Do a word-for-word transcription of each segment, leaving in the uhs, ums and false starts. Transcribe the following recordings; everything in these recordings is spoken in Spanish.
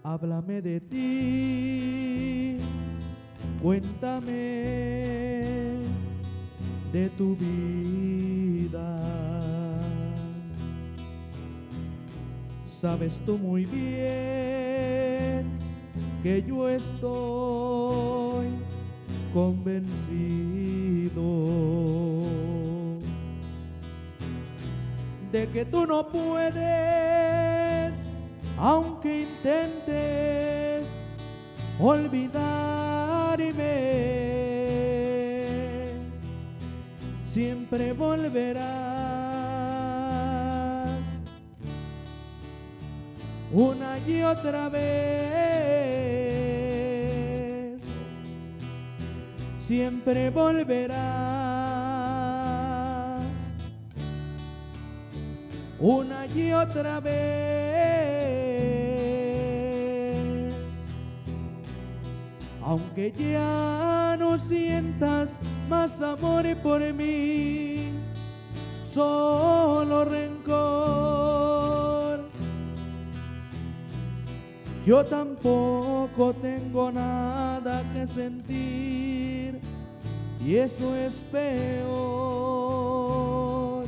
Háblame de ti, cuéntame de tu vida. Sabes tú muy bien que yo estoy convencido de que tú no puedes, aunque intentes olvidarme, siempre volverás una y otra vez, siempre volverás una y otra vez, aunque ya no sientas más amor por mí, solo rencor. Yo tampoco tengo nada que sentir y eso es peor,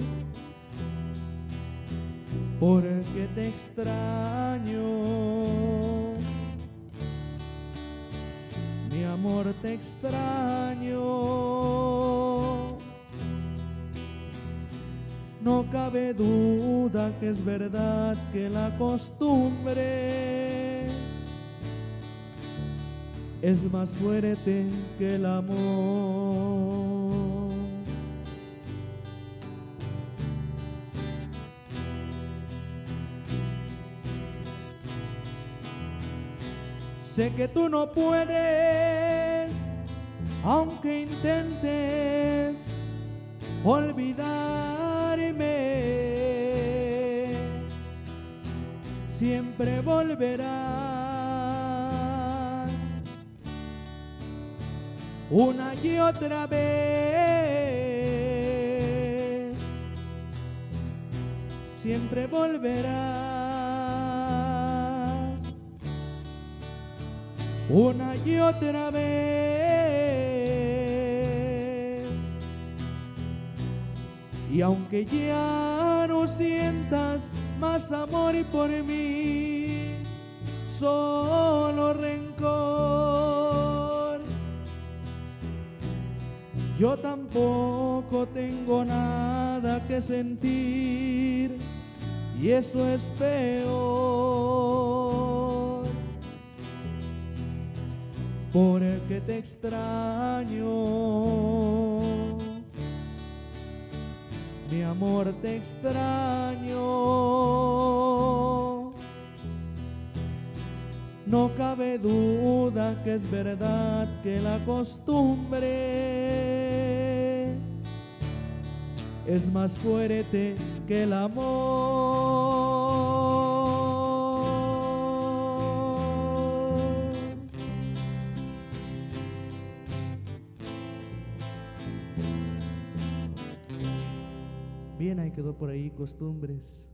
porque te extraño, mi amor, te extraño. No cabe duda que es verdad que la costumbre es más fuerte que el amor. Sé que tú no puedes, aunque intentes olvidarme, siempre volverás una y otra vez, siempre volverás una y otra vez, y aunque ya no sientas más amor por mí, solo rencor, yo tampoco tengo nada que sentir y eso es peor, porque te extraño, mi amor, te extraño. No cabe duda que es verdad que la costumbre es más fuerte que el amor. Bien, ahí quedó por ahí, Costumbres.